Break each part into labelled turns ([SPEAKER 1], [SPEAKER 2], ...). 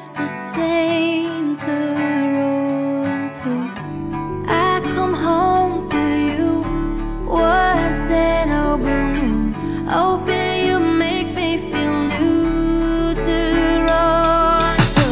[SPEAKER 1] just the same Toronto. I come home to you once in a blue moon, hoping you make me feel new, Toronto.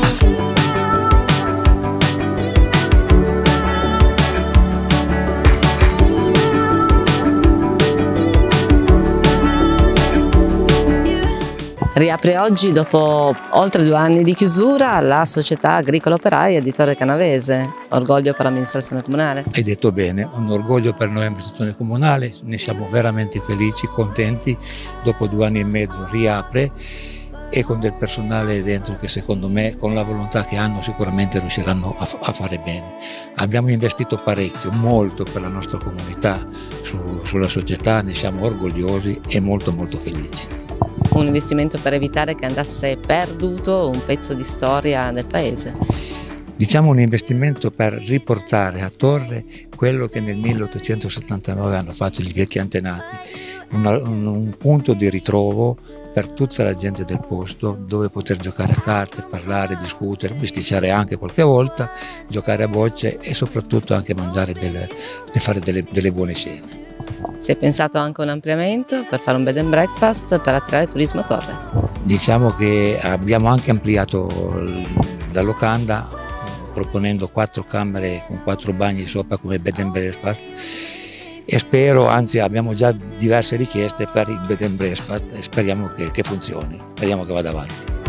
[SPEAKER 2] Riapre oggi, dopo oltre 2 anni di chiusura, la Società Agricola Operaia di Torre Canavese. Orgoglio per l'amministrazione comunale?
[SPEAKER 3] Hai detto bene, un orgoglio per noi amministrazione comunale, ne siamo veramente felici, contenti. Dopo 2 anni e mezzo riapre e con del personale dentro che secondo me con la volontà che hanno sicuramente riusciranno a fare bene. Abbiamo investito parecchio, molto per la nostra comunità sulla società, ne siamo orgogliosi e molto felici.
[SPEAKER 2] Un investimento per evitare che andasse perduto un pezzo di storia del paese.
[SPEAKER 3] Diciamo un investimento per riportare a Torre quello che nel 1879 hanno fatto i vecchi antenati, un punto di ritrovo per tutta la gente del posto dove poter giocare a carte, parlare, discutere, bisticciare anche qualche volta, giocare a bocce e soprattutto anche mangiare fare delle buone cene.
[SPEAKER 2] Si è pensato anche a un ampliamento per fare un bed and breakfast per attirare turismo a Torre. Diciamo
[SPEAKER 3] che abbiamo anche ampliato la locanda proponendo 4 camere con 4 bagni sopra come bed and breakfast e spero, anzi abbiamo già diverse richieste per il bed and breakfast e speriamo che funzioni, speriamo che vada avanti.